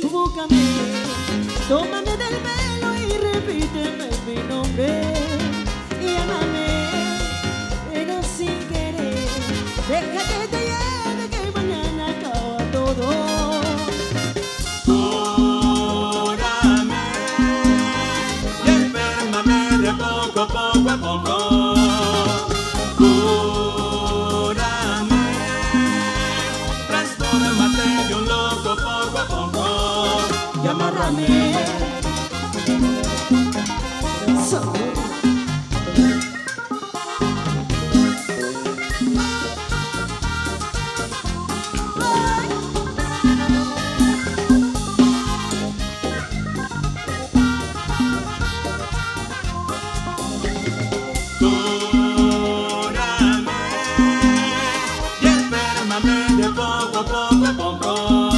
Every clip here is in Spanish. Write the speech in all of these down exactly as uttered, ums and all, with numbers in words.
búscame, tómame del pelo y repíteme mi nombre. Y llámame, pero sin querer, deja que te lleve que mañana acaba todo. Cúrame y enfermame de poco, poco a poco. Cúrame, transfórmate de un loco poco a poco. Y amárrame. Sabor. Cúrame y enfermame de poco, poco a poco.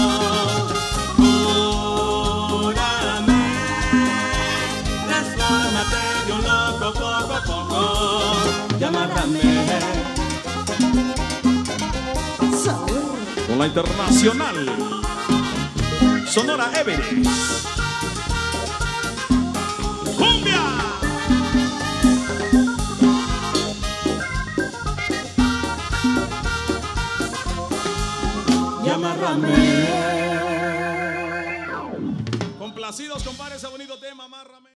Cúrame, transfórmate de un loco poco a poco. Y amárrame. Sabor. Con la internacional Sonora Everest. ¡Cumbia! Y amárrame. Complacidos, compadre, ese bonito tema, amárrame.